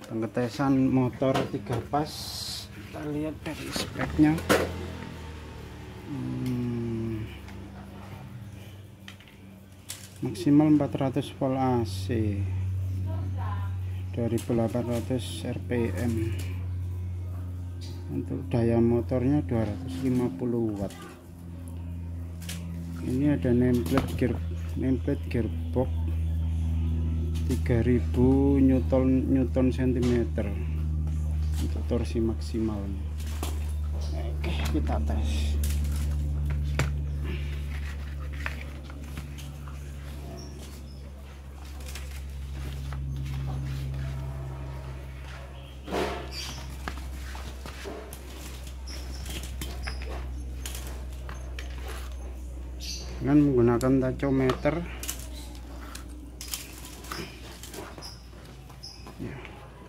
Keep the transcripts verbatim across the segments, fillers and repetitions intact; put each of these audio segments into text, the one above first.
Pengetesan motor tiga pas, kita lihat dari speknya. hmm, maksimal empat ratus volt A C, dua ribu delapan ratus R P M. Untuk daya motornya dua ratus lima puluh watt. Ini ada nameplate gear nameplate gearbox tiga ribu newton newton centimeter untuk torsi maksimalnya. Oke, kita tes. Dengan menggunakan tachometer. Ya.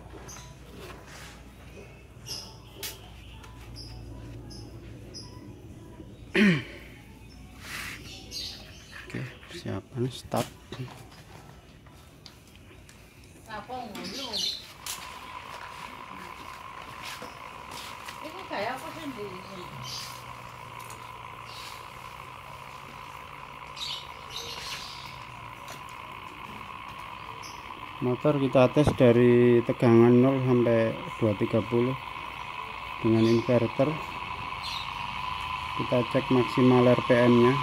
Oke, persiapan start. Ini kayak apa sendiri? Motor kita tes dari tegangan nol sampai dua ratus tiga puluh dengan inverter. Kita cek maksimal R P M nya.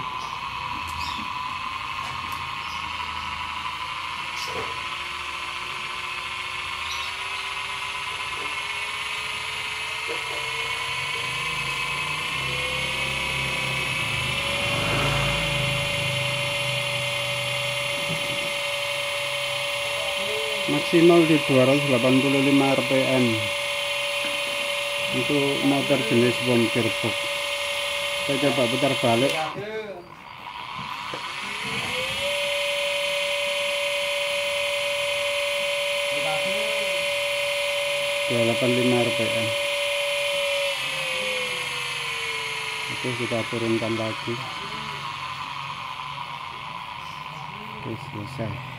Maksimal di dua ratus delapan puluh lima R P M untuk motor jenis Wound gearbox. Kita coba putar balik. dua ratus delapan puluh lima R P M. Oke, kita turunkan lagi. Oke, selesai.